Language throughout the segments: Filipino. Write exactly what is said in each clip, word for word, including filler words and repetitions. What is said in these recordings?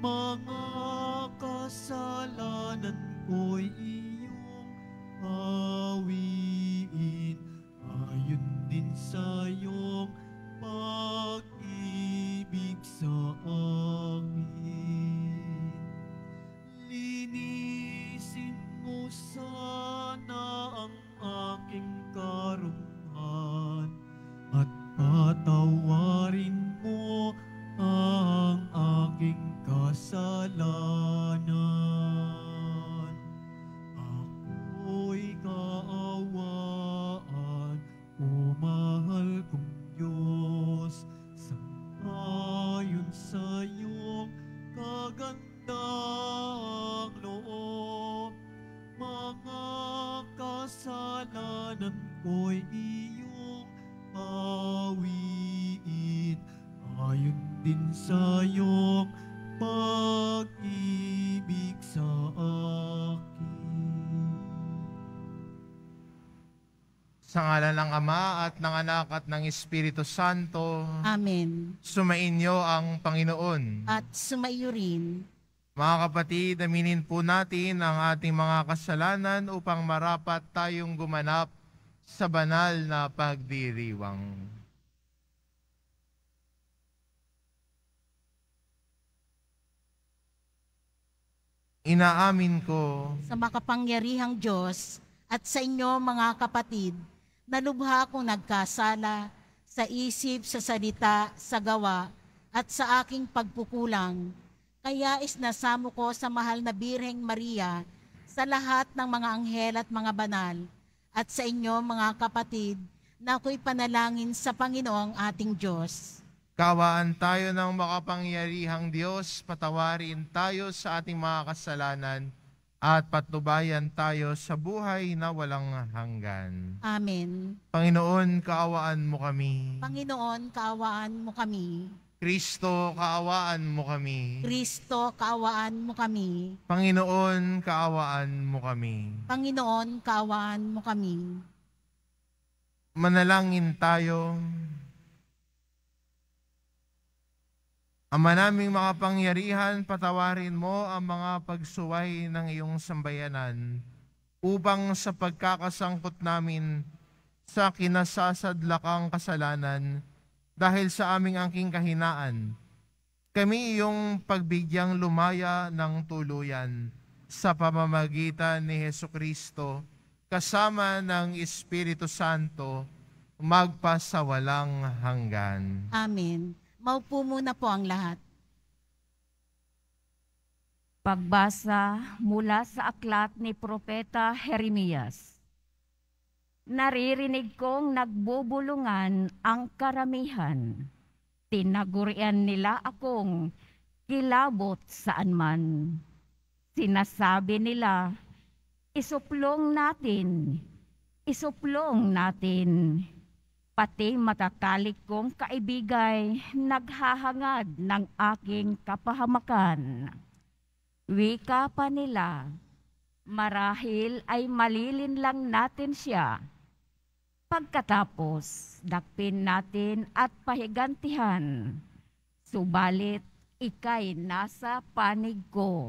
mga kasalanan ko'y iyong hawiin, ayon din sa iyong pag-ibig sa akin. Linisin mo sana ang aking karunungan at patawarin mo ang aking kasalanan. Ako'y kaawaan, o mahal kong Diyos, sangayon sa iyong kagandang loob. Mga kasalanan ko'y iyong hawiin, ayon din sa iyong pag-ibig sa akin. Sa ngalan ng Ama at ng Anak at ng Espiritu Santo. Amen. Sumainyo ang Panginoon. At sumaiyo rin. Mga kapatid, aminin po natin ang ating mga kasalanan upang marapat tayong gumanap sa banal na pagdiriwang. Inaamin ko Sa makapangyarihang Diyos at sa inyo mga kapatid, na lubha akong nagkasala sa isip, sa salita, sa gawa, at sa aking pagpukulang. Kaya isnasamo ko sa mahal na Birheng Maria, sa lahat ng mga anghel at mga banal, at sa inyo mga kapatid, na ako'y panalangin sa Panginoong ating Diyos. Kaawaan tayo ng makapangyarihang Diyos, patawarin tayo sa ating mga kasalanan, at patnubayan tayo sa buhay na walang hanggan. Amen. Panginoon, kaawaan mo kami. Panginoon, kaawaan mo kami. Kristo, kaawaan mo kami. Kristo, kaawaan mo kami. Panginoon, kaawaan mo kami. Panginoon, kaawaan mo kami. Manalangin tayo. Ama naming makapangyarihan, patawarin mo ang mga pagsuway ng iyong sambayanan upang sa pagkakasangkot namin sa kinasasadlakang kasalanan dahil sa aming angking kahinaan, kami iyong pagbigyang lumaya ng tuluyan sa pamamagitan ni Hesukristo kasama ng Espiritu Santo magpasawalang hanggan. Amen. Maupo muna po ang lahat. Pagbasa mula sa aklat ni Propeta Jeremias. Naririnig kong nagbubulungan ang karamihan. Tinagurian nila akong kilabot saan man. Sinasabi nila, isuplong natin, isuplong natin. Pati matatalik kong kaibigay naghahangad ng aking kapahamakan. Wika pa nila, marahil ay malilin lang natin siya. Pagkatapos, dakpin natin at pahigantihan. Subalit, ika'y nasa panig ko.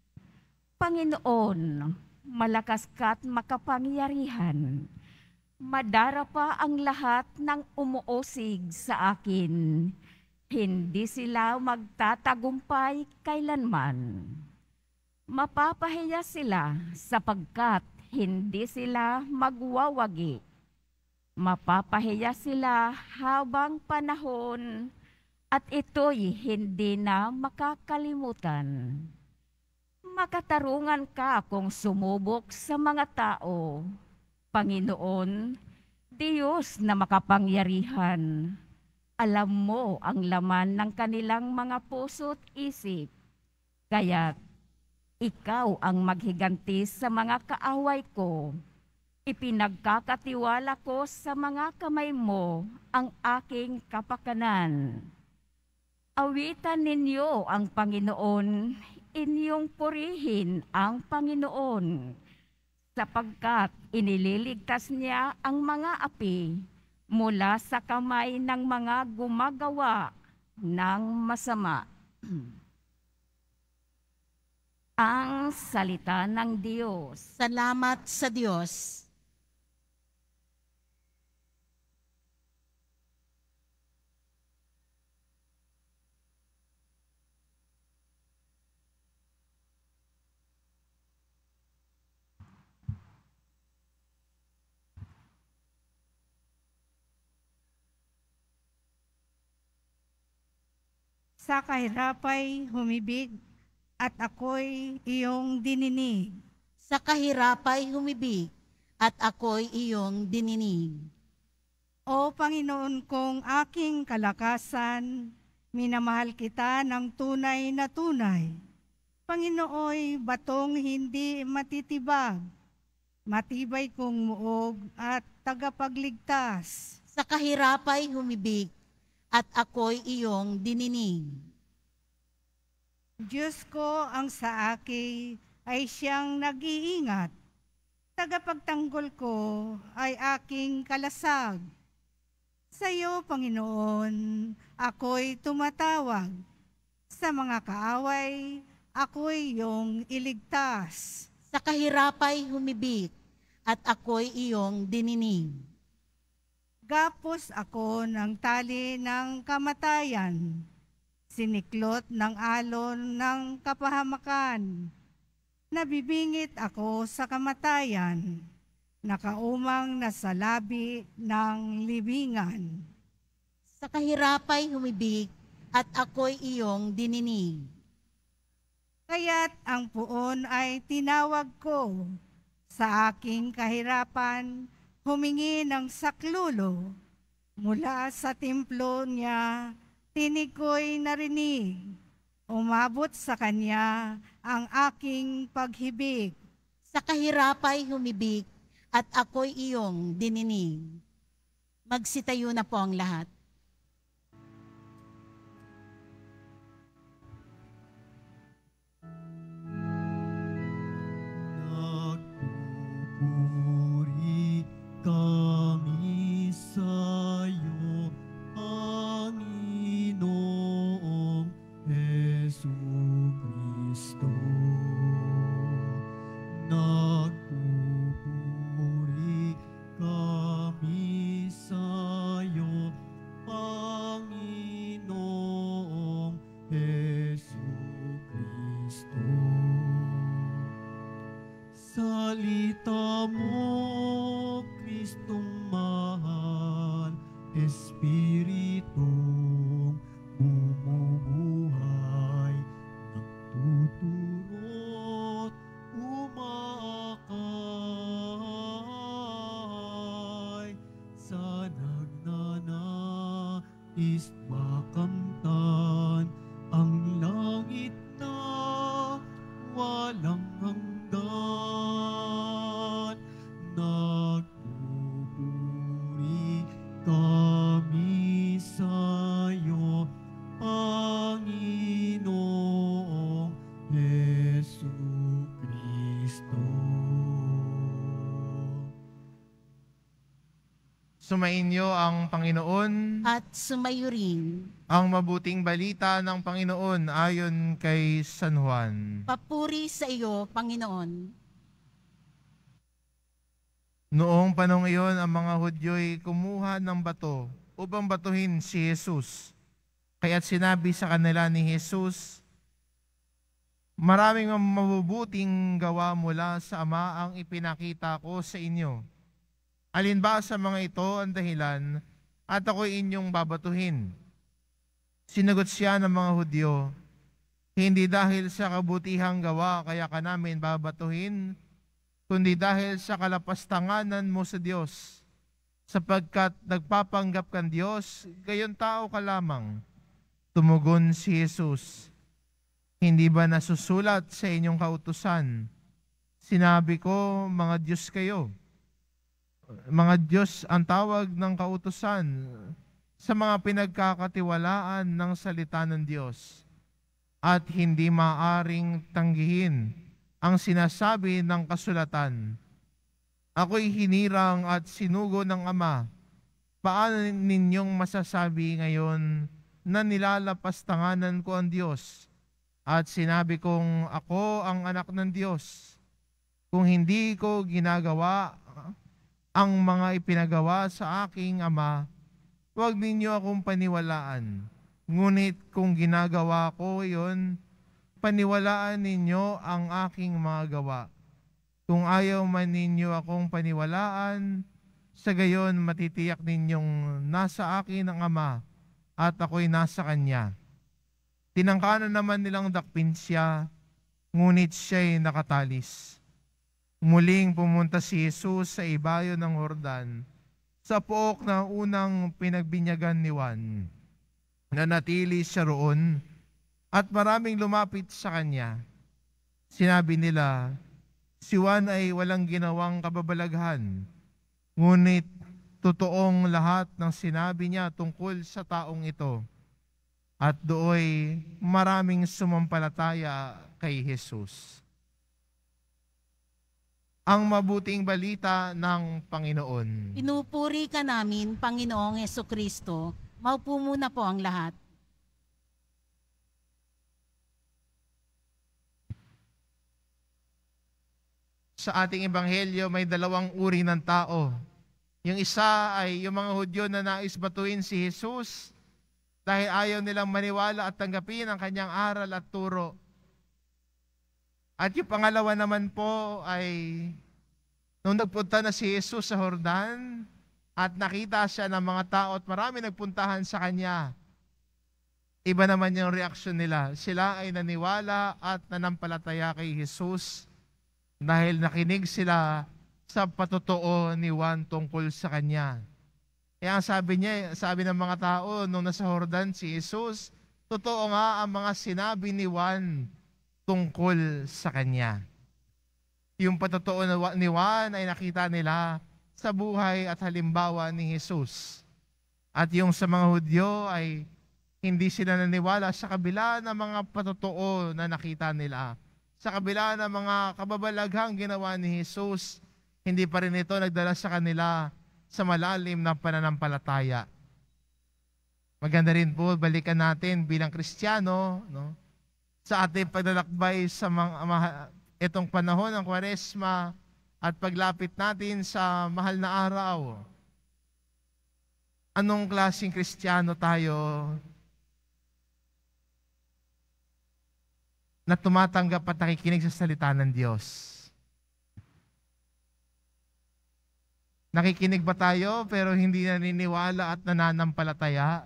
Panginoon, malakas ka't makapangyarihan. Madarapa ang lahat ng umuusig sa akin. Hindi sila magtatagumpay kailanman. Mapapahiya sila sapagkat hindi sila magwawagi. Mapapahiya sila habang panahon at ito'y hindi na makakalimutan. Makatarungan ka kung sumubok sa mga tao. Panginoon, Diyos na makapangyarihan, alam mo ang laman ng kanilang mga puso't isip. Kaya't ikaw ang maghiganti sa mga kaaway ko. Ipinagkakatiwala ko sa mga kamay mo ang aking kapakanan. Awitan ninyo ang Panginoon, inyong purihin ang Panginoon. Sapagkat inililigtas niya ang mga api mula sa kamay ng mga gumagawa ng masama. Ang salita ng Diyos. Salamat sa Diyos. Sa kahirapay humibig at ako'y iyong dininig. Sa kahirapay humibig at ako'y iyong dininig. O Panginoon kong aking kalakasan, minamahal kita ng tunay na tunay. Panginooy batong hindi matitibag, matibay kong muog at tagapagligtas. Sa kahirapay humibig at ako'y iyong dininig. Diyos ko ang sa akin ay siyang nag-iingat. Tagapagtanggol ko ay aking kalasag. Sa iyo, Panginoon, ako'y tumatawag. Sa mga kaaway, ako'y iyong iligtas. Sa kahirapay humibig at ako'y iyong dininig. Gapos ako ng tali ng kamatayan, siniklot ng alon ng kapahamakan. Nabibingit ako sa kamatayan, nakaumang nasa labi ng libingan. Sa kahirapay humibig at ako'y iyong dininig. Kaya't ang puon ay tinawag ko, sa aking kahirapan, humingi ng saklulo. Mula sa templo niya, tinig ko'y narinig. Umabot sa kanya ang aking paghibig. Sa kahirapay humibig at ako'y iyong dininig. Magsitayo na po ang lahat. Nagpupuri kami sa'yo, Panginoong Jesucristo. Nagpupuri kami sa'yo, Panginoong Jesucristo. Salita mo, Kristong mahal, Espiritong bumubuhay, nagtuturo't umaakay sa nagnanais makamtan ang langit na walang hanggan. Nagpupuri kami sa'yo, Panginoong Jesucristo. Sumainyo ang Panginoon, At sumayo rin. ang mabuting balita ng Panginoon ayon kay San Juan. Papuri sa iyo, Panginoon. Noong panong iyon, ang mga Hudyo'y kumuha ng bato upang batuhin si Jesus. Kaya't sinabi sa kanila ni Jesus, maraming mabubuting gawa mula sa Ama ang ipinakita ko sa inyo. Alin ba sa mga ito ang dahilan at ako'y inyong babatuhin? Sinagot siya ng mga Hudyo, hindi dahil sa kabutihang gawa kaya ka namin babatuhin, kundi dahil sa kalapastanganan mo sa Diyos, sapagkat nagpapanggap kang Diyos, gayon tao ka lamang. Tumugon si Jesus, hindi ba nasusulat sa inyong kautusan? Sinabi ko, mga Diyos kayo. Mga Diyos ang tawag ng kautusan sa mga pinagkakatiwalaan ng salita ng Diyos, at hindi maaring tanggihin ang sinasabi ng kasulatan. Ako'y hinirang at sinugo ng Ama. Paano ninyong masasabi ngayon na nilalapastanganan ko ang Diyos? at sinabi kong ako ang anak ng Diyos. Kung hindi ko ginagawa ang mga ipinagawa sa aking Ama, huwag ninyo akong paniwalaan. Ngunit kung ginagawa ko iyon, paniwalaan ninyo ang aking mga gawa. Kung ayaw man ninyo akong paniwalaan, sa gayon matitiyak ninyong nasa akin ang Ama at ako'y nasa Kanya. Tinangkanan naman nilang dakpin siya, ngunit siya'y nakatalis. Muling pumunta si Jesus sa ibayo ng Jordan, sa pook na unang pinagbinyagan ni Juan. Nanatili siya roon at maraming lumapit sa kanya. Sinabi nila, si Juan ay walang ginawang kababalaghan, ngunit totoong lahat ng sinabi niya tungkol sa taong ito. At dooy maraming sumampalataya kay Jesus. Ang mabuting balita ng Panginoon. Pinupuri ka namin, Panginoong Hesukristo. Maupo muna po ang lahat. Sa ating ebanghelyo may dalawang uri ng tao. Yung isa ay yung mga Hudyo na nais batuin si Jesus dahil ayaw nilang maniwala at tanggapin ang kanyang aral at turo. At yung pangalawa naman po ay nung nagpunta na si Jesus sa Jordan at nakita siya ng mga tao at marami nagpuntahan sa kanya, iba naman yung reaksyon nila. Sila ay naniwala at nanampalataya kay Jesus dahil nakinig sila sa patotoo ni Juan tungkol sa kanya. Kaya ang sabi niya, sabi ng mga tao nung nasa Jordan si Jesus, totoo nga ang mga sinabi ni Juan tungkol sa kanya. Yung patotoo ni Juan ay nakita nila sa buhay at halimbawa ni Jesus. At yung sa mga Hudyo ay hindi sila naniwala sa kabila ng mga patotoo na nakita nila. Sa kabila ng mga kababalaghang ginawa ni Jesus, hindi pa rin ito nagdala sa kanila sa malalim ng pananampalataya. Maganda rin po, balikan natin bilang Kristiyano, no? Sa ating paglalakbay sa mga, itong panahon ng Kwaresma at paglapit natin sa mahal na araw. Anong klaseng Kristiyano tayo na tumatanggap at nakikinig sa salita ng Diyos? Nakikinig ba tayo pero hindi naniniwala at nananampalataya?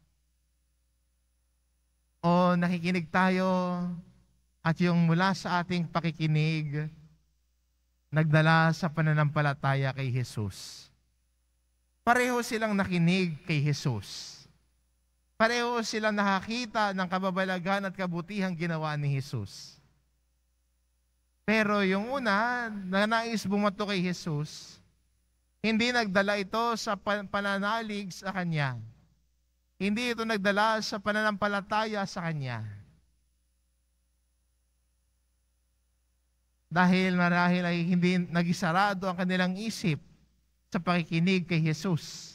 O nakikinig tayo at yung mula sa ating pakikinig, nagdala sa pananampalataya kay Jesus? Pareho silang nakinig kay Jesus. Pareho silang nakakita ng kababalagan at kabutihang ginawa ni Jesus. Pero yung una, na nais bumato kay Jesus, hindi nagdala ito sa pananalig sa Kanya. Hindi ito nagdala sa pananampalataya sa Kanya. Dahil marahil ay hindi nagisarado ang kanilang isip sa pakikinig kay Jesus.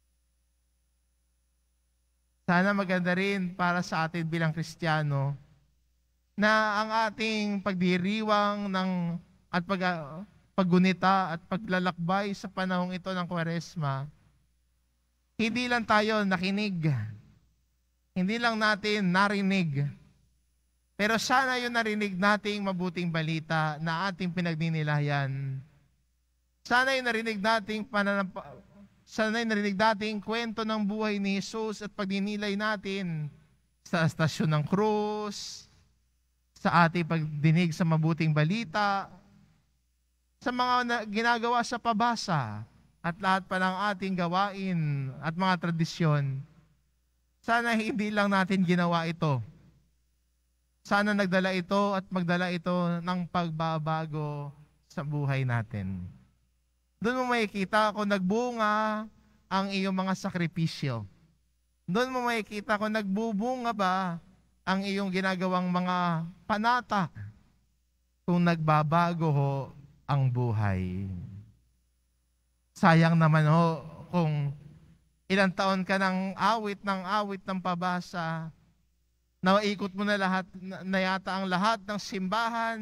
Sana maganda rin para sa atin bilang Kristiyano na ang ating pagdiriwang ng, at pag, paggunita at paglalakbay sa panahong ito ng Kwaresma, hindi lang tayo nakinig, hindi lang natin narinig, pero sana yung narinig nating mabuting balita na ating pinagdinilayan. Sana yung narinig nating pananampa, sana yung narinig nating kwento ng buhay ni Jesus at pagdinilay natin sa Estasyon ng Krus, sa ating pagdinig sa mabuting balita, sa mga na, ginagawa sa pabasa, at lahat pa ng ating gawain at mga tradisyon. Sana hindi lang natin ginawa ito. Sana nagdala ito at magdala ito ng pagbabago sa buhay natin. Doon mo makikita kung nagbunga ang iyong mga sakripisyo. Doon mo makikita kung nagbubunga ba ang iyong ginagawang mga panata, kung nagbabago ho ang buhay. Sayang naman ho kung ilang taon ka ng awit ng awit ng pabasa, Naikot mo na lahat, na, na yata ang lahat ng simbahan.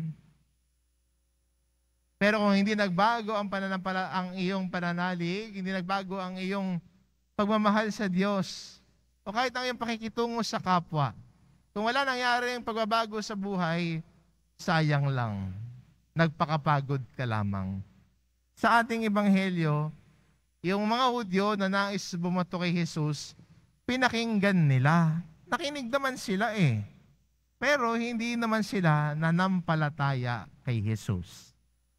Pero kung hindi nagbago ang pananampala, ang iyong pananalig, hindi nagbago ang iyong pagmamahal sa Diyos, o kahit ang iyong pakikitungo sa kapwa, kung wala nangyari ang pagbabago sa buhay, sayang lang. Nagpakapagod ka lamang. Sa ating ebanghelyo, yung mga Hudyo na nais bumato kay Jesus, pinakinggan nila. Nakinig naman sila eh. Pero hindi naman sila nanampalataya kay Jesus.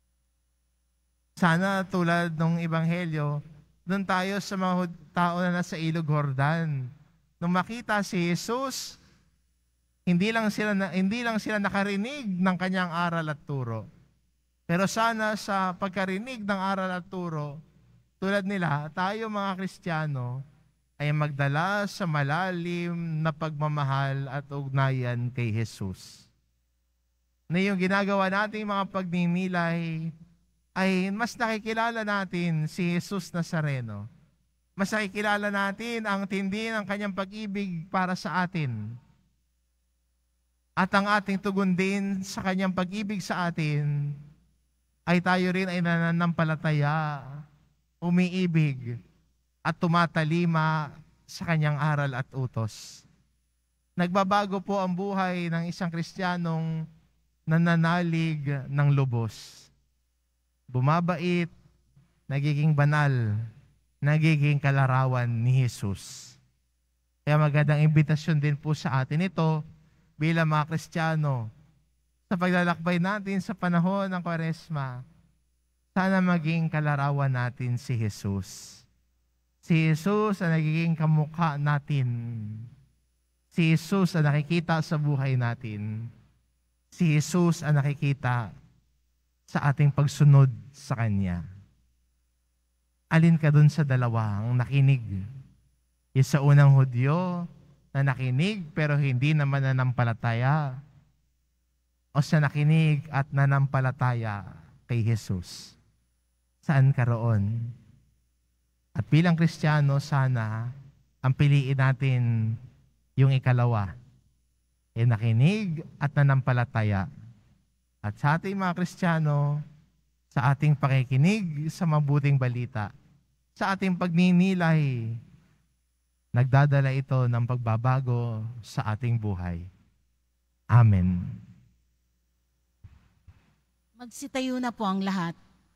Sana tulad ng ebanghelyo, doon tayo sa mga Hud- tao na nasa Ilog Jordan. Nung makita si Jesus, hindi lang sila na, hindi lang sila nakarinig ng kanyang aral at turo. Pero sana sa pagkarinig ng aral at turo, tulad nila, tayo mga Kristiyano ay magdala sa malalim na pagmamahal at ugnayan kay Jesus. Na yung ginagawa nating mga pagninilay ay mas nakikilala natin si Jesus Nazareno. Mas nakikilala natin ang tindi ng kanyang pag-ibig para sa atin. At ang ating tugon din sa kanyang pag-ibig sa atin ay tayo rin ay nananampalataya, umiibig, at tumatalima sa kanyang aral at utos. Nagbabago po ang buhay ng isang Kristiyanong nananalig ng lubos. Bumabait, nagiging banal, nagiging kalarawan ni Jesus. Kaya magandang imbitasyon din po sa atin ito bilang mga Kristiyano sa paglalakbay natin sa panahon ng Kwaresma. Sana maging kalarawan natin si Jesus. Si Jesus ang nagiging kamukha natin. Si Jesus ang nakikita sa buhay natin. Si Jesus ang nakikita sa ating pagsunod sa Kanya. Alin ka dun sa dalawang nakinig? Yung sa unang Hudyo na nakinig pero hindi naman nanampalataya, o sa nakinig at nanampalataya kay Jesus? Saan ka roon? At bilang Kristiyano, sana ang piliin natin yung ikalawa, e nakinig at nanampalataya. At sa ating mga Kristiyano, sa ating pakikinig sa mabuting balita, sa ating pagninilay, nagdadala ito ng pagbabago sa ating buhay. Amen. Magsitayo na po ang lahat.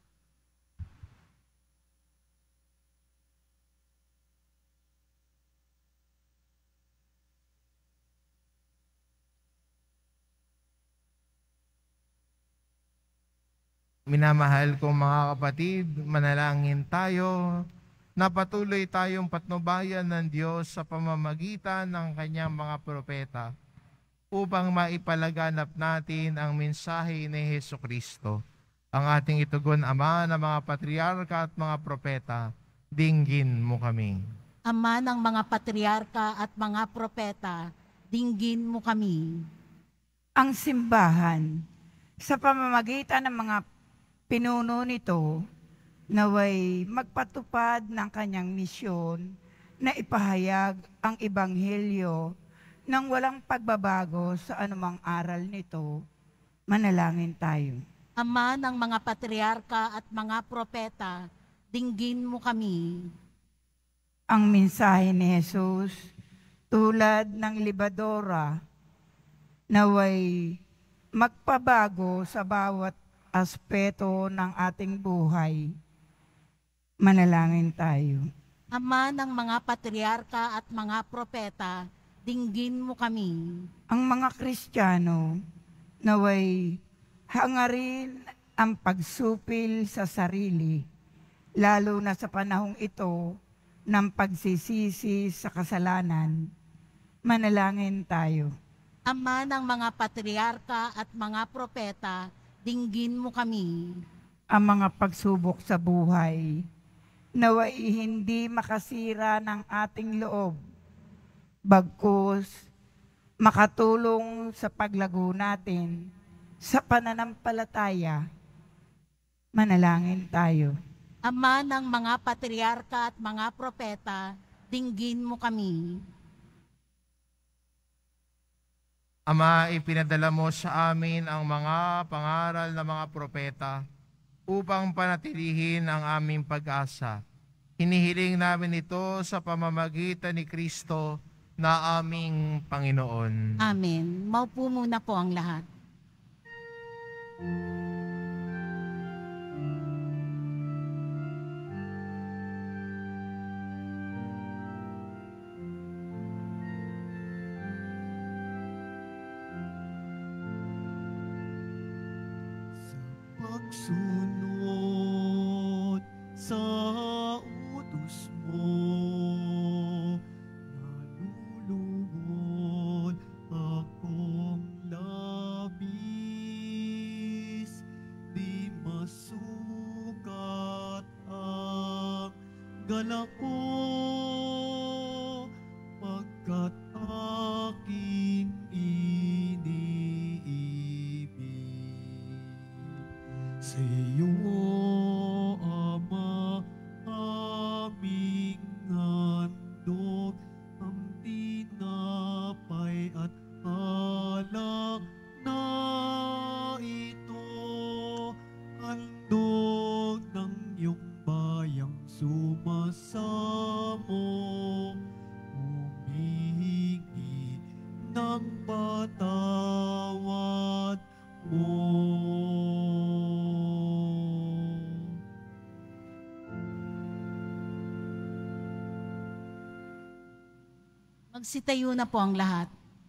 Minamahal kong mga kapatid, manalangin tayo na patuloy tayong patnubayan ng Diyos sa pamamagitan ng kanyang mga propeta upang maipalaganap natin ang mensahe ni Hesukristo. Ang ating itugon, Ama ng mga patriarka at mga propeta, dinggin mo kami. Ama ng mga patriarka at mga propeta, dinggin mo kami. Ang simbahan, sa pamamagitan ng mga pinuno nito, naway magpatupad ng kanyang misyon na ipahayag ang ebanghelyo nang walang pagbabago sa anumang aral nito. Manalangin tayo. Ama ng mga patriarka at mga propeta, dinggin mo kami. Ang mensahe ni Jesus, tulad ng libadora, naway magpabago sa bawat aspeto ng ating buhay. Manalangin tayo. Ama ng mga patriarka at mga propeta, dinggin mo kami. Ang mga Kristiyano, naway hangarin ang pagsupil sa sarili, lalo na sa panahong ito ng pagsisisi sa kasalanan. Manalangin tayo. Ama ng mga patriarka at mga propeta, dinggin mo kami. Ang mga pagsubok sa buhay, naway hindi makasira ng ating loob, bagkus makatulong sa paglago natin sa pananampalataya. Manalangin tayo. Ama ng mga patriarka at mga propeta, dinggin mo kami. Ama, ipinadala mo sa amin ang mga pangaral ng mga propeta upang panatilihin ang aming pag-asa. Hinihiling namin ito sa pamamagitan ni Kristo na aming Panginoon. Amen. Maupo muna po ang lahat. Pagsunod sa utos mo, nalulugod akong labis, di masukat ang galak ko, pagkat aking iniibig. Sa iyo, Ama, aming handog ang tinapay at alak na ito, handog ng iyong bayang sumasamo, humihingi ng patawad mo. Magsitayo na po ang lahat.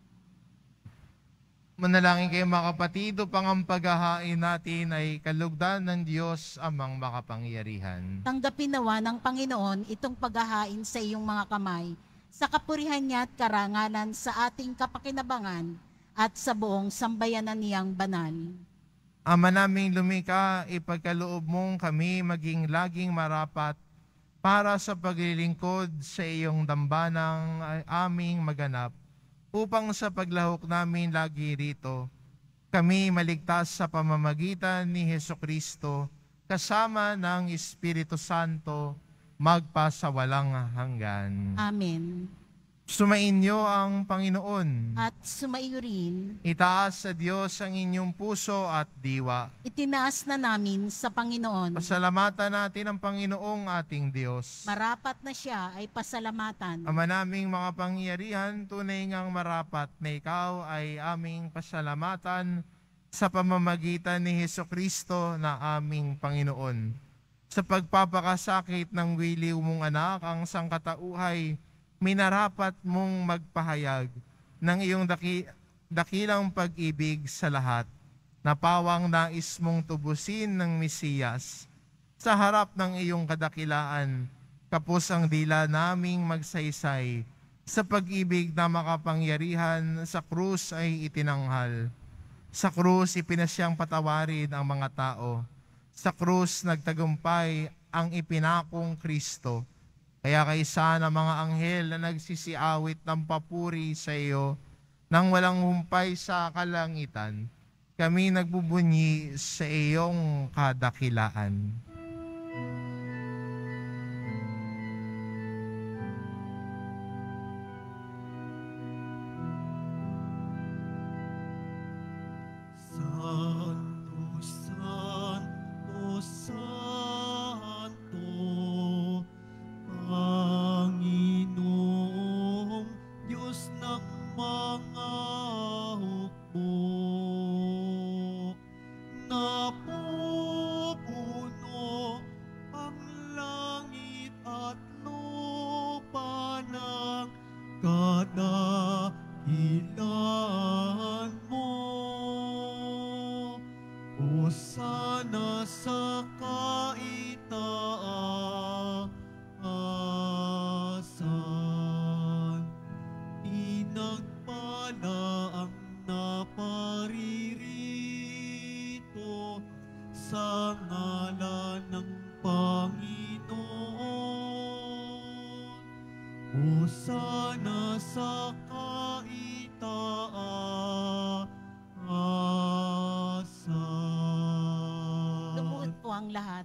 Manalangin kayo mga kapatid, upang ang paghahain natin ay kalugdan ng Diyos amang makapangyarihan. Tanggapin nawa ng Panginoon itong paghahain sa iyong mga kamay, sa kapurihan niya at karangalan sa ating kapakinabangan at sa buong sambayanan niyang banal. Ama naming lumika, ipagkaloob mong kami maging laging marapat para sa paglilingkod sa iyong dambanang aming maganap, upang sa paglahok namin lagi rito, kami maligtas sa pamamagitan ni Hesukristo, kasama ng Espiritu Santo, magpasawalang hanggan. Amen. Sumainyo ang Panginoon. At sumaiyo rin, Itaas sa Diyos ang inyong puso at diwa. itinaas na namin sa Panginoon. Pasalamatan natin ang Panginoong ating Diyos. Marapat na siya ay pasalamatan. Ama naming mga pangyarihan, tunay ngang marapat na ikaw ay aming pasalamatan sa pamamagitan ni Hesukristo na aming Panginoon. Sa pagpapakasakit ng wiliw mong anak, ang sangkatauhay, minarapat mong magpahayag ng iyong daki, dakilang pag-ibig sa lahat, na pawang nais mong tubusin ng Mesiyas. Sa harap ng iyong kadakilaan, kapos ang dila naming magsaysay, sa pag-ibig na makapangyarihan sa krus ay itinanghal. Sa krus ipinasyang patawarin ang mga tao. Sa krus nagtagumpay ang ipinakong Kristo. Kaya kaysa ng mga anghel na nagsisiawit ng papuri sa iyo, nang walang humpay sa kalangitan, kami nagbubunyi sa iyong kadakilaan. Santo, Santo, Santo, Panginoong Diyos ng mga hukbo, napupuno ang langit at lupa ng kadakilaan mo. Hosana sa kaitaasan, pinagpala ang naparirito sa ngalan ng Panginoon. Hosana sa kaitaasan. Lumuhod po ang lahat.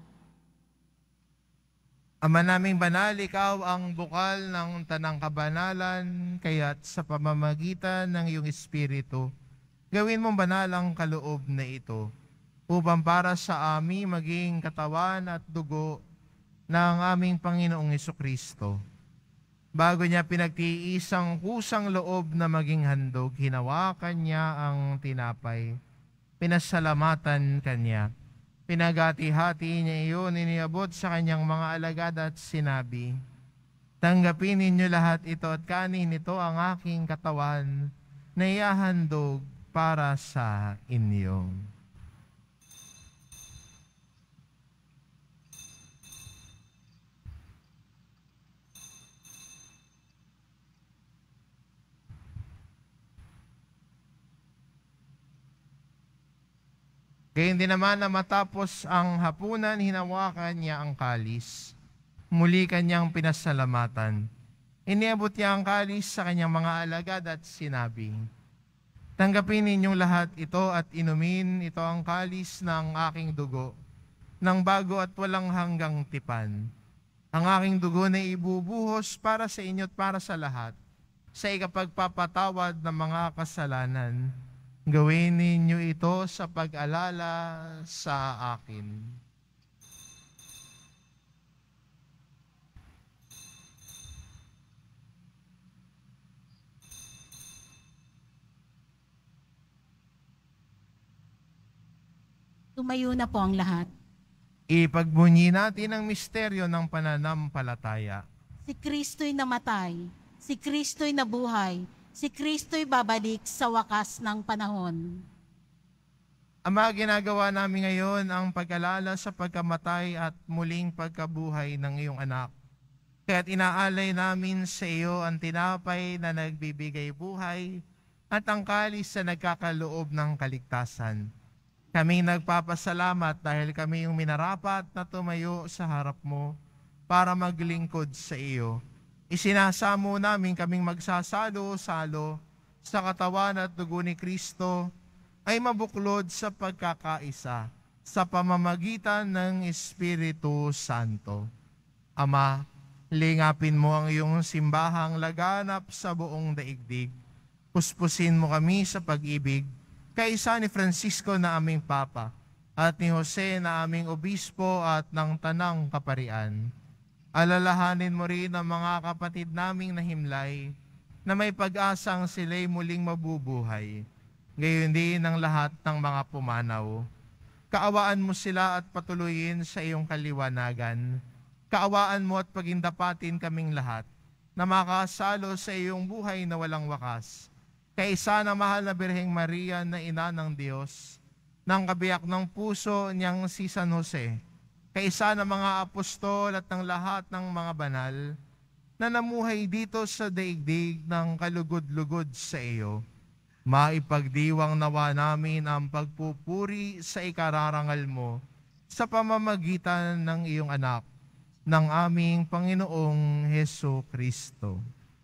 Ama naming banal, ikaw ang bukal ng tanang kabanalan, kaya't sa pamamagitan ng iyong Espiritu, Gawin mong banal ang kaloob na ito upang para sa amin maging katawan at dugo ng aming Panginoong Hesukristo. Bago niya pinagtiisang kusang loob na maging handog, hinawakan niya ang tinapay, pinasalamatan kanya. Pinagati-hati niya iyon, iniabot sa kanyang mga alagad at sinabi, "Tanggapin ninyo lahat ito at kanin ito ang aking katawan na ihahandog para sa inyo." Gayun din naman na matapos ang hapunan, hinawakan niya ang kalis. Muli kanyang pinasalamatan. Iniabot niya ang kalis sa kanyang mga alagad at sinabi, "Tanggapin ninyong lahat ito at inumin ito ang kalis ng aking dugo, ng bago at walang hanggang tipan. Ang aking dugo na ibubuhos para sa inyo at para sa lahat, sa ikapagpapatawad ng mga kasalanan. Gawin ninyo ito sa pag-alala sa akin." Tumayo na po ang lahat. Ipagbunyi natin ang misteryo ng pananampalataya. Si Kristo'y namatay, si Kristo'y nabuhay, si Kristo'y babalik sa wakas ng panahon. Ama, ginagawa namin ngayon ang pag-alala sa pagkamatay at muling pagkabuhay ng iyong anak. Kaya't inaalay namin sa iyo ang tinapay na nagbibigay buhay at ang kalis na nagkakaloob ng kaligtasan. Kami nagpapasalamat dahil kami yung minarapat na tumayo sa harap mo para maglingkod sa iyo. Isinasamo namin kaming magsasalo-salo sa katawan at dugo ni Kristo ay mabuklod sa pagkakaisa sa pamamagitan ng Espiritu Santo. Ama, lingapin mo ang iyong simbahang laganap sa buong daigdig. Puspusin mo kami sa pag-ibig, kaisa ni Francisco na aming Papa, at ni Jose na aming Obispo at ng Tanang Kaparian. Alalahanin mo rin ang mga kapatid naming nahimlay na may pag-asang sila'y muling mabubuhay. Gayon din ang lahat ng mga pumanaw. Kaawaan mo sila at patuloyin sa iyong kaliwanagan. Kaawaan mo at pagindapatin kaming lahat na makasalo sa iyong buhay na walang wakas. Kaisa na mahal na Birheng Maria na ina ng Diyos, ng kabiyak ng puso niyang si San Jose, kaisa ng mga apostol at ng lahat ng mga banal na namuhay dito sa daigdig ng kalugod-lugod sa iyo. Maipagdiwang nawa namin ang pagpupuri sa ikararangal mo sa pamamagitan ng iyong anak, ng aming Panginoong Heso Kristo.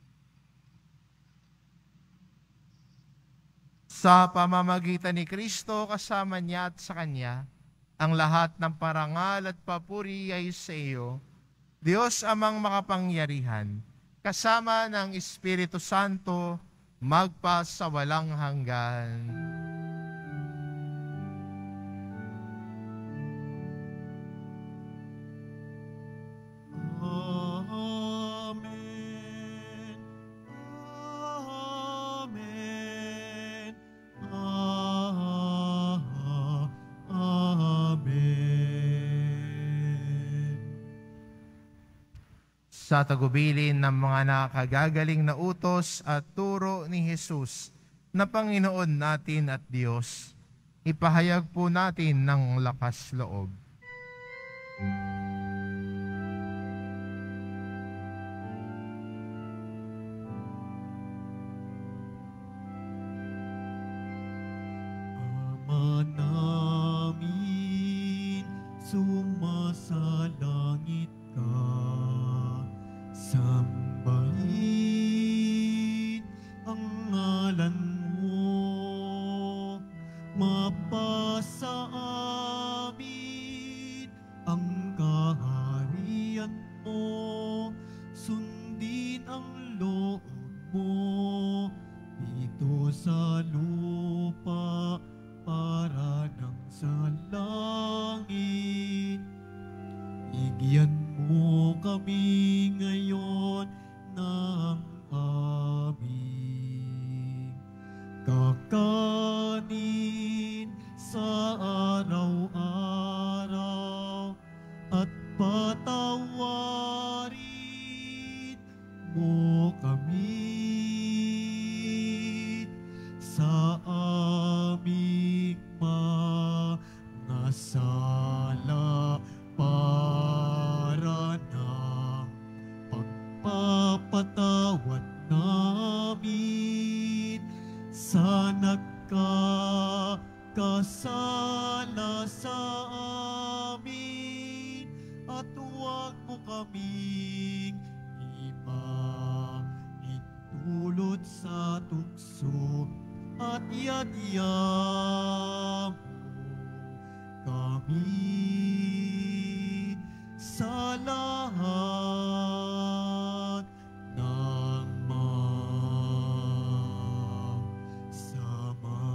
Sa pamamagitan ni Kristo, kasama niya at sa Kanya, ang lahat ng parangal at papuri ay sa iyo, Diyos amang makapangyarihan, kasama ng Espiritu Santo, magpa sa walang hanggan. Amen. Amen. Ah, Amen. Sa tagubilin ng mga nakagagaling na utos at turo ni Jesus na Panginoon natin at Diyos, ipahayag po natin ng lakas loob. Ama namin, sumasalangit ka. Sambahin ang ngalan mo, mapasa amin ang kaharian mo, sundin ang loob mo dito sa lupa patawad namin sa nagkakasala sa amin, at huwag mo kaming ipahintulot sa tukso, at yadya mo kami sa lahat ng masama.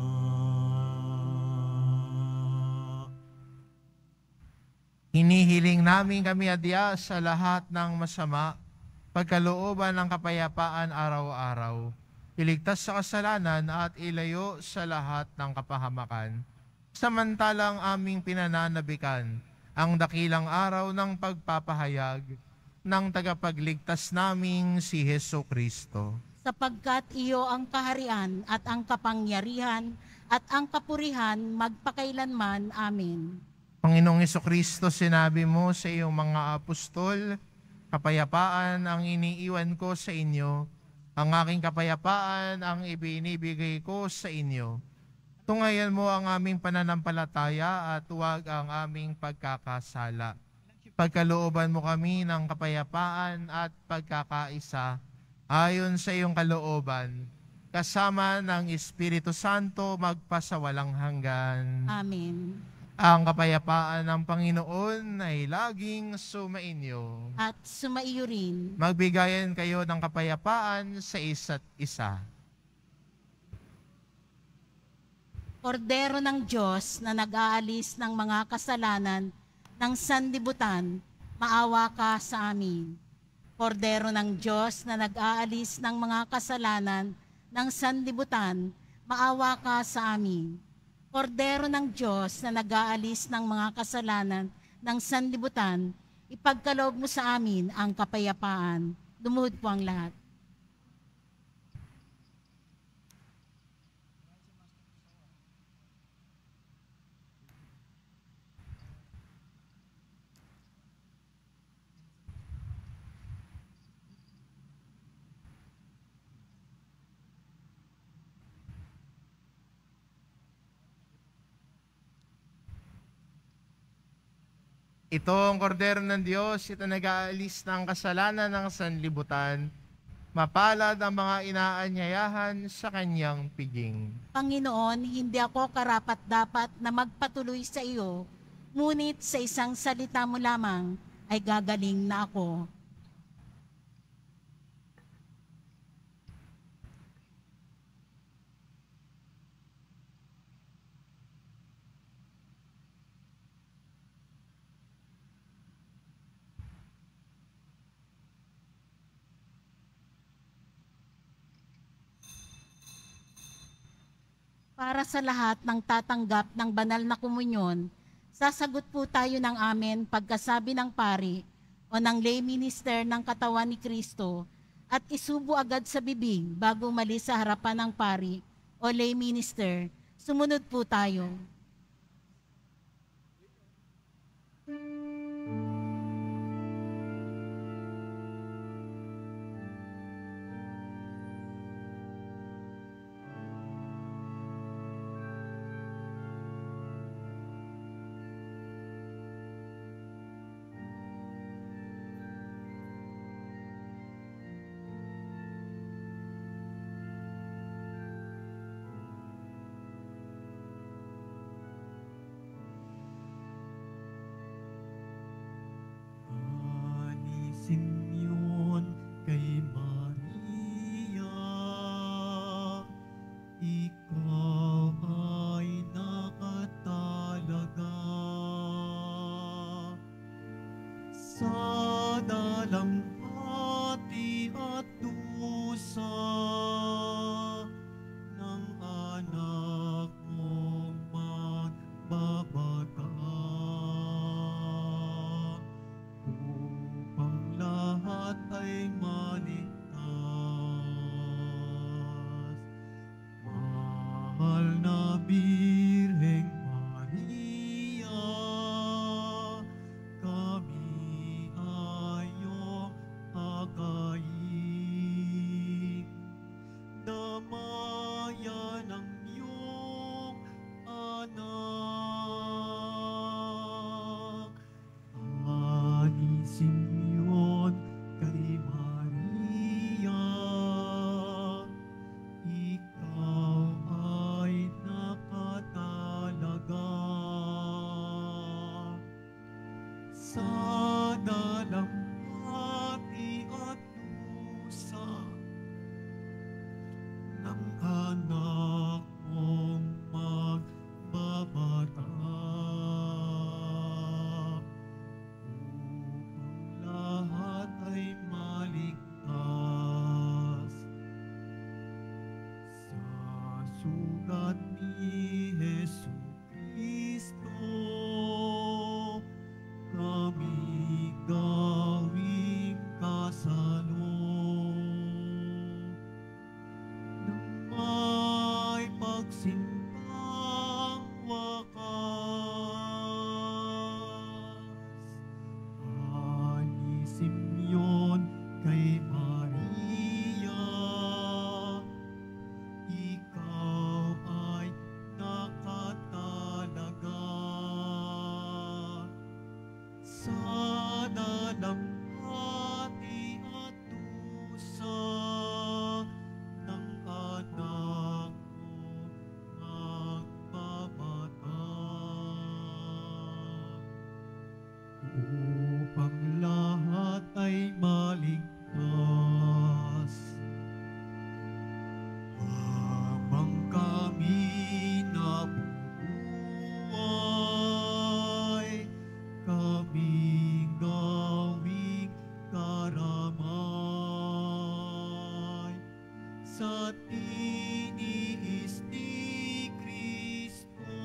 Hinihiling namin kami adya sa lahat ng masama, pagkalooban ng kapayapaan araw-araw, iligtas sa kasalanan at ilayo sa lahat ng kapahamakan. Samantalang aming pinananabikan ang dakilang araw ng pagpapahayag ng tagapagligtas naming si Hesus Kristo. Sapagkat iyo ang kaharian at ang kapangyarihan at ang kapurihan magpakailanman. Amen. Panginoong Hesus Kristo, sinabi mo sa iyong mga apostol, kapayapaan ang iniiwan ko sa inyo, ang aking kapayapaan ang ibinibigay ko sa inyo. Tungayan mo ang aming pananampalataya at huwag ang aming pagkakasala. Pagkalooban mo kami ng kapayapaan at pagkakaisa ayon sa iyong kalooban, kasama ng Espiritu Santo magpasawalang hanggan. Amen. Ang kapayapaan ng Panginoon ay laging sumainyo. At sumaiyo rin. Magbigayan kayo ng kapayapaan sa isa't isa. Kordero ng Diyos na nag-aalis ng mga kasalanan ng sanlibutan, maawa ka sa amin. Kordero ng Diyos na nag-aalis ng mga kasalanan ng sanlibutan, maawa ka sa amin. Kordero ng Diyos na nag-aalis ng mga kasalanan ng sanlibutan, ipagkaloob mo sa amin ang kapayapaan. Lumuhod po ang lahat. Ito ang kordero ng Diyos, ito nag-aalis ng kasalanan ng sanlibutan. Mapalad ang mga inaanyayahan sa kanyang piging. Panginoon, hindi ako karapat-dapat na magpatuloy sa iyo, ngunit sa isang salita mo lamang ay gagaling na ako. Para sa lahat ng tatanggap ng banal na komunyon, sasagot po tayo ng amen pagkasabi ng pari o ng lay minister ng katawan ni Kristo at isubo agad sa bibig bago umalis sa harapan ng pari o lay minister. Sumunod po tayo. Ani Simeon kay Maria, ikaw ay nakatalaga sa dalamhati at dusa ng anak mong magbabaga. Upang lahat ay maligtas. Mahal na Birheng Maria, kami sa dalamhati at dusa ng anak mong magbabatak, upang lahat ay maligtas. Sa sugat ni Jesu Kristo, kami gawing kasalo, nang may pagsimbang wakas. Ani Simeon kay Maria, ikaw ay nakatalaga sa dalamhati at dusa ng anak mong magbabatak, upang lahat ay maligtas. Habang kami nabubuhay, kami gawing karamay sa tiniis ni Kristo.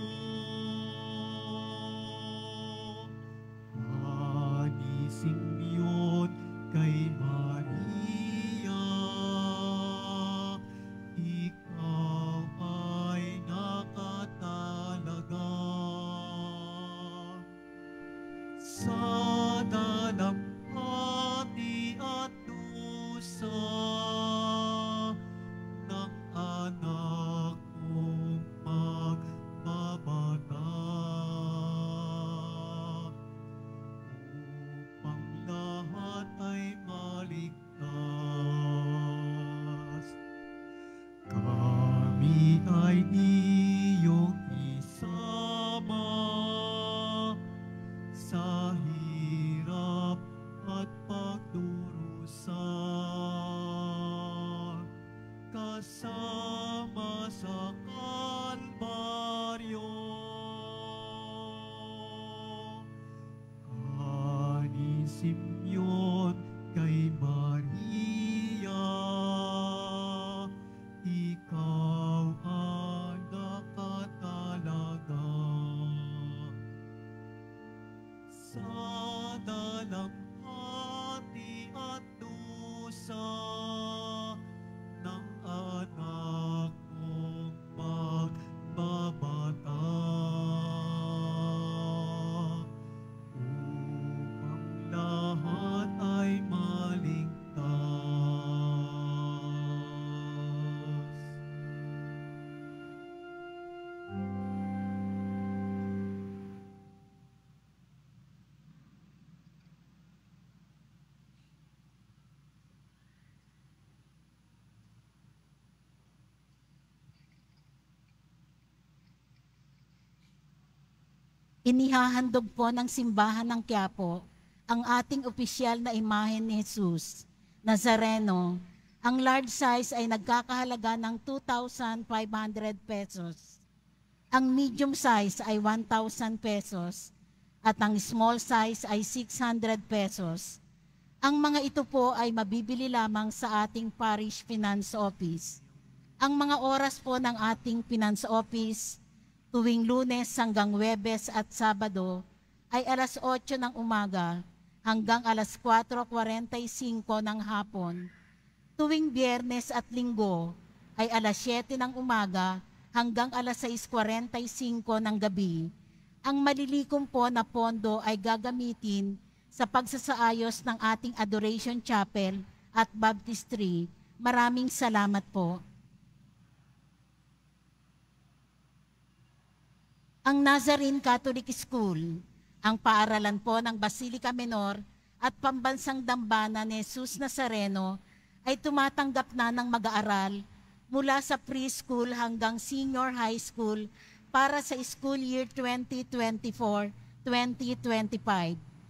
Ani Simeon kay Maria, ikaw ay nakatalaga sa dalamhati at dusa ng anak mong magbabatak, upang lahat ay maligtas. Kami ay iyong isama sa hirap at pagdurusa, kasama sa Kalbaryo. Ani Simeon kay Maria, ikaw ang nakatalaga sa dalamhati at dusa ng anak mong magbabatak, upang lahat ay maligtas. Inihahandog po ng simbahan ng Quiapo ang ating opisyal na imahen ni Jesus Nazareno. Ang large size ay nagkakahalaga ng two thousand five hundred pesos. Ang medium size ay one thousand pesos at ang small size ay six hundred pesos. Ang mga ito po ay mabibili lamang sa ating Parish Finance Office. Ang mga oras po ng ating Finance Office tuwing Lunes hanggang Huwebes at Sabado ay alas otso ng umaga hanggang alas kwatro kuwarenta y singko ng hapon. Tuwing Biyernes at Linggo ay alas siyete ng umaga hanggang alas sais kuwarenta y singko ng gabi. Ang malilikom po na pondo ay gagamitin sa pagsasaayos ng ating Adoration Chapel at Baptistry. Maraming salamat po. Ang Nazarene Catholic School, ang paaralan po ng Basilica Menor at Pambansang Dambana ni Jesus Nazareno ay tumatanggap na ng mag-aaral mula sa preschool hanggang senior high school para sa school year twenty twenty-four twenty twenty-five.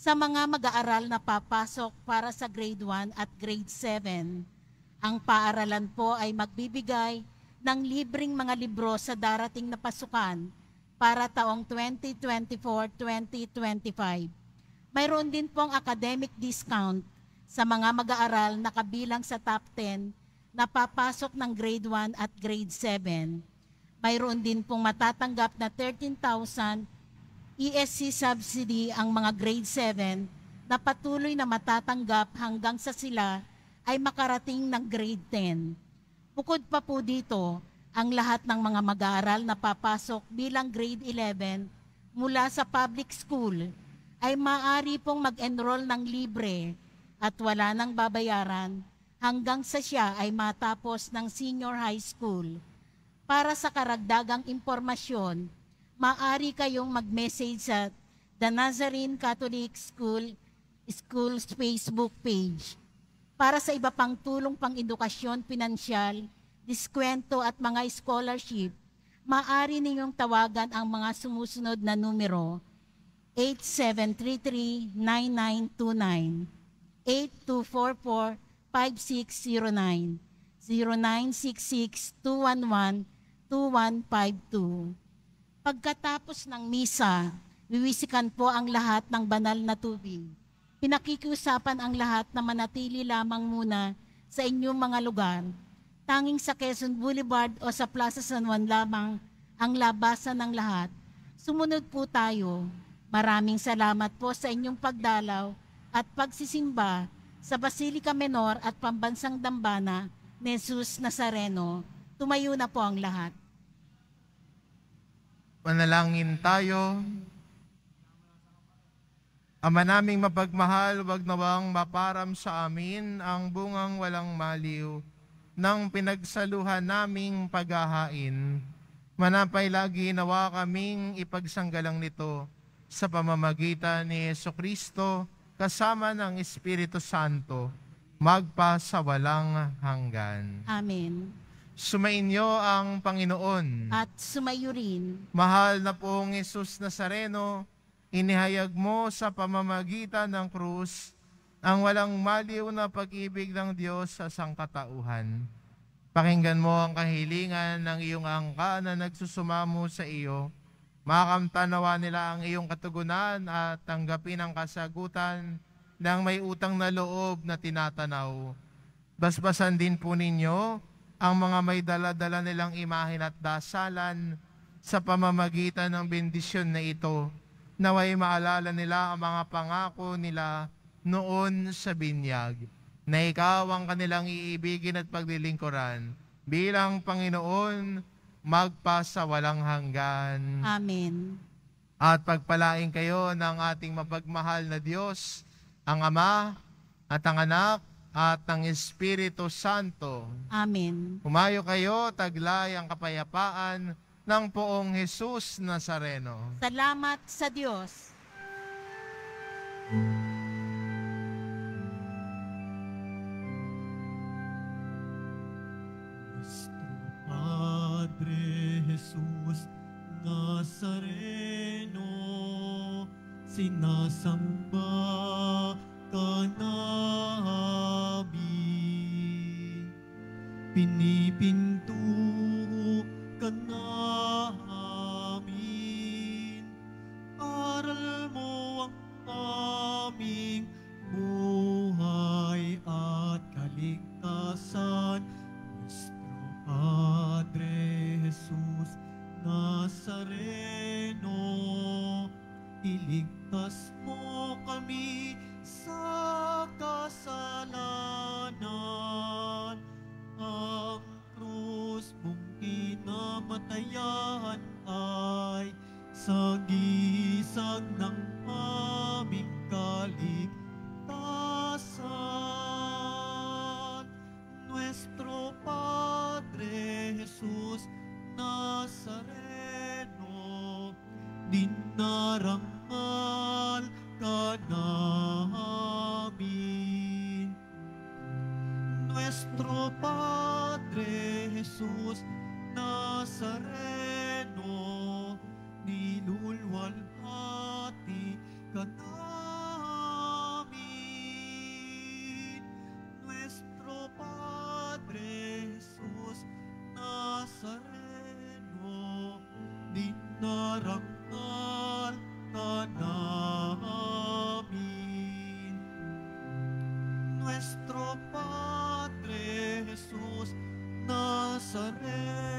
Sa mga mag-aaral na papasok para sa grade one at grade seven, ang paaralan po ay magbibigay ng libreng mga libro sa darating na pasukan para taong twenty twenty-four to twenty twenty-five. Mayroon din pong academic discount sa mga mag-aaral na kabilang sa top ten na papasok ng grade one at grade seven. Mayroon din pong matatanggap na thirteen thousand E S C subsidy ang mga grade seven na patuloy na matatanggap hanggang sa sila ay makarating ng grade ten. Bukod pa po dito, ang lahat ng mga mag-aaral na papasok bilang grade eleven mula sa public school ay maaari pong mag-enroll ng libre at wala nang babayaran hanggang sa siya ay matapos ng senior high school. Para sa karagdagang impormasyon, maaari kayong mag-message sa The Nazarene Catholic School School's Facebook page. Para sa iba pang tulong pang edukasyon, pinansyal, diskwento at mga scholarship, maaari ninyong tawagan ang mga sumusunod na numero: eight seven three three, nine nine two nine, eight two four four, five six zero nine, zero nine six six, two one one, two one five two. Pagkatapos ng misa, wiwisikan po ang lahat ng banal na tubig. Pinakikiusapan ang lahat na manatili lamang muna sa inyong mga lugar. Tanging sa Quezon Boulevard o sa Plaza San Juan lamang ang labasan ng lahat. Sumunod po tayo. Maraming salamat po sa inyong pagdalaw at pagsisimba sa Basilica Menor at Pambansang Dambana ni Jesus Nazareno. Tumayo na po ang lahat. Manalangin tayo. Ama naming mapagmahal, wag nawang maparam sa amin ang bungang walang maliw ng pinagsaluhan naming paghahain. Manapay lagi nawa kaming ipagsanggalang nito sa pamamagitan ni Jesucristo kasama ng Espiritu Santo, magpa sa walang hanggan. Amen. Sumainyo ang Panginoon. At sumayo rin. Mahal na pong Jesus Nazareno, inihayag mo sa pamamagitan ng krus ang walang maliw na pag-ibig ng Diyos sa sangkatauhan. Pakinggan mo ang kahilingan ng iyong angka na nagsusumamo sa iyo. Makamtanawa nila ang iyong katugunan at tanggapin ang kasagutan ng may utang na loob na tinatanaw. Basbasan din po ninyo ang mga may dala-dala nilang imahin at dasalan sa pamamagitan ng bendisyon na ito. Naway maalala nila ang mga pangako nila noon sa binyag, na ikaw ang kanilang iibigin at paglilingkuran bilang Panginoon magpa sa walang hanggan. Amen. At pagpalain kayo ng ating mapagmahal na Diyos, ang Ama at ang Anak at ang Espiritu Santo. Amen. Humayo kayo, taglay ang kapayapaan ng poong Jesus Nazareno. Salamat sa Diyos. Nuestro Padre Jesus Nazareno, sinasamba ka namin, pinipinto ka namin, aral mo ang aming buhay at kaligtasan. Nuestro Padre Jesus Nazareno, iligtas mo kami sa kasalanan. Ang krus mong kinamatayan ay sagisag ng aming kaligtasan. Nuestro Padre Jesus Nazareno, dinarangal ka namin. Nuestro Padre Jesus Nazareno, nilulwalhati ka namin. darangal ka namin. Nuestro Padre Jesus Nazaret,